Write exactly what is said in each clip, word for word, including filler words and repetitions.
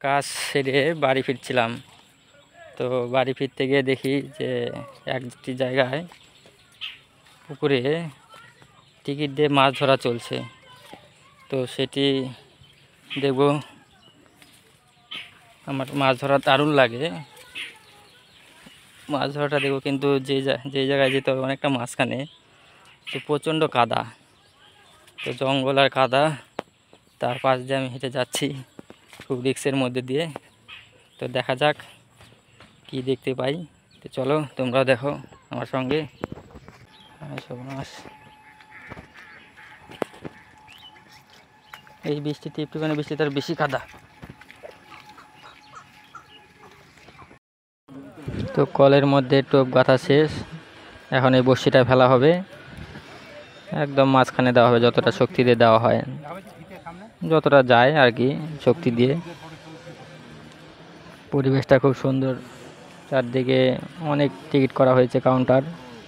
কাজ সেরে বাড়ি ফিরছিলাম। তো বাড়ি ফিরতে গিয়ে দেখি যে একটি জায়গায় পুকুরে টিকিট দিয়ে মাছ ধরা চলছে। তো সেটি দেখব, আমার মাছ ধরা দারুণ লাগে। মাছ ধরাটা দেখব, কিন্তু যে যে জায়গায় যেতে হবে অনেকটা মাঝখানে, তো প্রচণ্ড কাদা, তো জঙ্গল আর কাদা, তার পাশ দিয়ে আমি হেঁটে যাচ্ছি খুব রিক্সের মধ্যে দিয়ে। তো দেখা যাক কি দেখতে পাই। তো চলো তোমরা দেখো আমার সঙ্গে। সর্বনাশ, এই বৃষ্টিতে একটুখানি বৃষ্টি তার বেশি কাদা। তো কলের মধ্যে টোপ গাঁথা শেষ, এখন এই বড়শিটা ফেলা হবে, একদম মাঝখানে দেওয়া হবে, যতটা শক্তি দিয়ে দেওয়া হয়, যতটা যায় আর কি শক্তি দিয়ে। পরিবেশটা খুব সুন্দর, চারদিকে অনেক টিকিট করা হয়েছে কাউন্টার।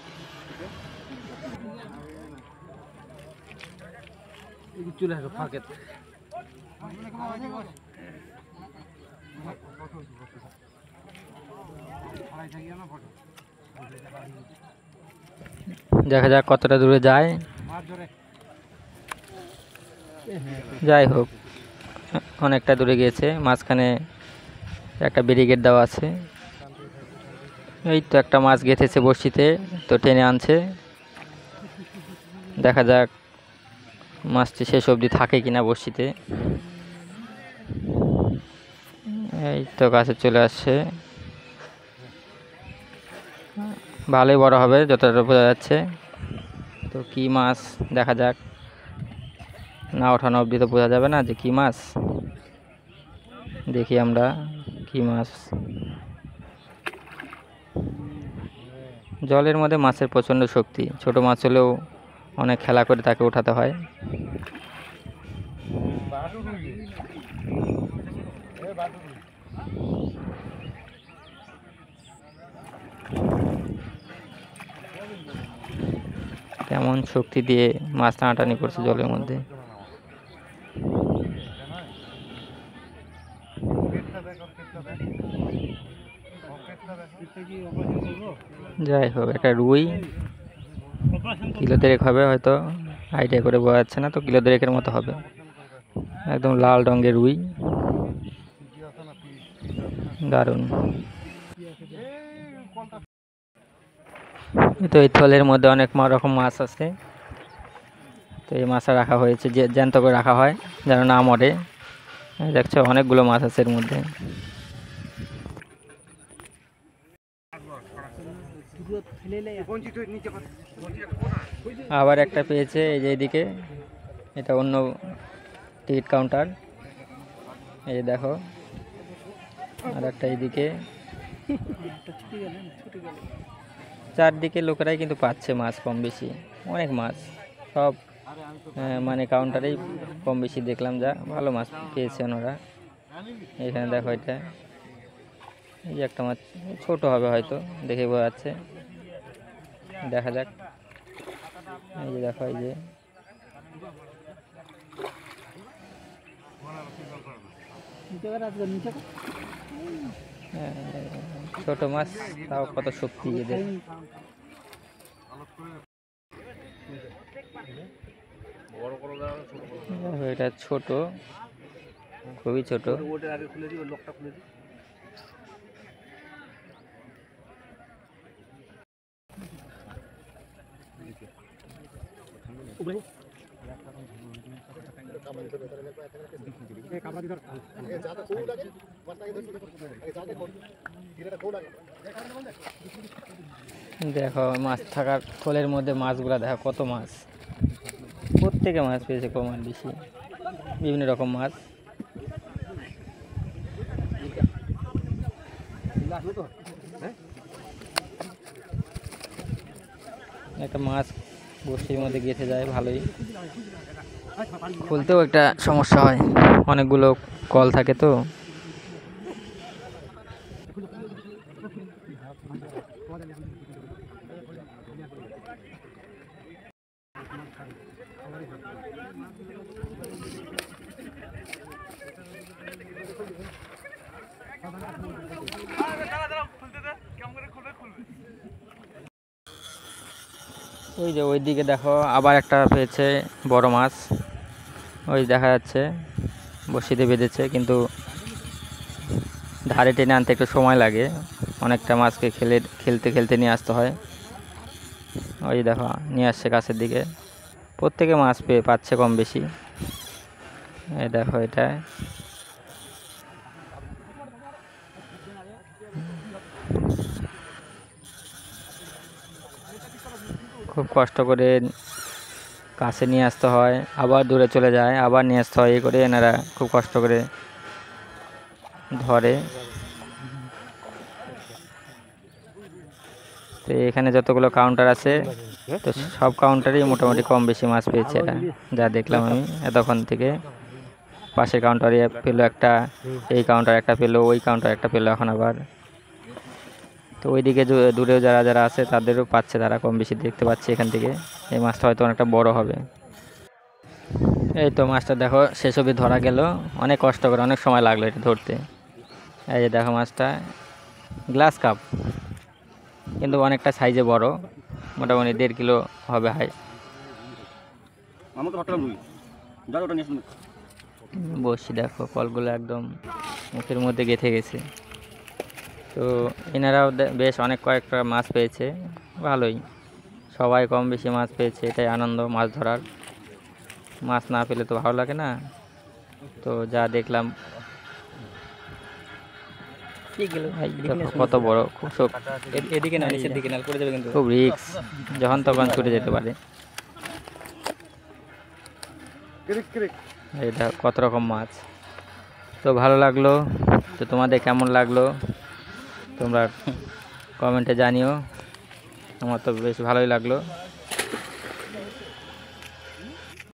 দেখা যাক কতটা দূরে যায়। যাই হোক, অনেকটা দূরে গিয়েছে, মাঝখানে একটা ব্যারিকেড দেওয়া আছে। এই তো একটা মাছ গেঁথেছে বড়শিতে, তো টেনে আনছে। দেখা যাক মাছটি শেষ অবধি থাকে কিনা বড়শিতে। এই তো কাছে চলে আসছে, ভালোই বড় হবে যতটা বোঝা যাচ্ছে। তো কি মাছ দেখা যাক, না ওঠানো অবধি তো বোঝা যাবে না যে কি মাছ। দেখি আমরা কি মাছ। জলের মধ্যে মাছের প্রচণ্ড শক্তি, ছোট মাছ হলেও অনেক খেলা করে তাকে উঠাতে হয়। কেমন শক্তি দিয়ে মাছ টানাটানি করছে জলের মধ্যে। যাই হোক, একটা রুই, কিলো দেড়েক হবে হয়তো, আইডিয়া করে বোঝা যাচ্ছে না, তো কিলো দেড়েকের মতো হবে। একদম লাল রঙের রুই, দারুণ। তো এই থলের মধ্যে অনেক রকম মাছ আছে, তো এই মাছটা রাখা হয়েছে, যে জ্যান্ত করে রাখা হয় যেন না মরে। দেখছো অনেকগুলো মাছ আছে এর মধ্যে। আবার একটা পেয়েছে এই যে এইদিকে, এটা অন্য টিকিট কাউন্টার, এই যে দেখো। আর একটা এইদিকে, চারদিকে লোকেরাই কিন্তু পাচ্ছে মাছ কম বেশি, অনেক মাছ সব মানে কাউন্টারেই কম বেশি দেখলাম, যা ভালো মাছ পেয়েছে ওনারা। এখানে দেখো, এটা এই যে একটা মাছ, ছোট হবে হয়তো দেখে বোঝা যাচ্ছে, দেখা যাক। এই যে দেখো, এই যে ছোট মাছ, তাও কত শক্তি এদের। এটা ছোট, খুবই ছোট। দেখো মাছ থাকার থলের মধ্যে মাছগুলা দেখো, কত মাছ, প্রত্যেকে মাছ পেয়েছে কম আর বেশি, বিভিন্ন রকম মাছ। একটা মাছ বড়শির মধ্যে গেঁথে যায়, ভালোই, খুলতেও একটা সমস্যা হয়, অনেকগুলো কল থাকে তো। ওই যে ওই দিকে দেখো আবার একটা পেয়েছে বড় মাছ, ওই দেখা যাচ্ছে বড়শিতে বেঁধেছে, কিন্তু ধারে টেনে আনতে একটু সময় লাগে, অনেকটা মাছকে খেলে খেলতে খেলতে নিয়ে আসতে হয়। ওই দেখো নিয়ে আসছে কাছের দিকে, প্রত্যেকে মাছ পেয়ে পাচ্ছে কম বেশি। এই দেখো এটা খুব কষ্ট করে কাছে নিয়ে আসতে হয়, আবার দূরে চলে যায়, আবার নিয়ে আসতে হয়, এই করে এনারা খুব কষ্ট করে ধরে। তো এখানে যতগুলো কাউন্টার আছে, তো সব কাউন্টারেই মোটামুটি কম বেশি মাছ পেয়েছে এরা, যা দেখলাম আমি এতক্ষণ থেকে। পাশের কাউন্টারে পেলো একটা, এই কাউন্টার একটা পেলো, ওই কাউন্টার একটা পেলো এখন আবার। তো ওইদিকে দূরেও যারা যারা আছে তাদেরও পাচ্ছে, তারা কম বেশি দেখতে পাচ্ছে এখান থেকে। এই মাছটা হয়তো অনেকটা বড় হবে। এই তো মাছটা দেখো শেষ অবধি ধরা গেল, অনেক কষ্ট করে, অনেক সময় লাগলো এটা ধরতে। এই যে দেখো মাছটা গ্লাস কাপ, কিন্তু অনেকটা সাইজে বড়, মোটামুটি দেড় কিলো হবে হাই। বসি দেখো কলগুলো একদম মুখের মধ্যে গেঁথে গেছে। তো এনারাও বেশ অনেক কয়েকটা মাছ পেয়েছে, ভালোই, সবাই কম বেশি মাছ পেয়েছে, এটাই আনন্দ মাছ ধরার। মাছ না পেলে তো ভালো লাগে না। তো যা দেখলাম কত বড়, খুব এদিকে না নিচের দিকে নাল করে যাবে, কিন্তু খুব রিস্ক, যখন তখন ছুটে যেতে পারে। এটা কত রকম মাছ। তো ভালো লাগলো, তো তোমাদের কেমন লাগলো তোমরা কমেন্টে জানিও। আমার তো বেশ ভালোই লাগলো।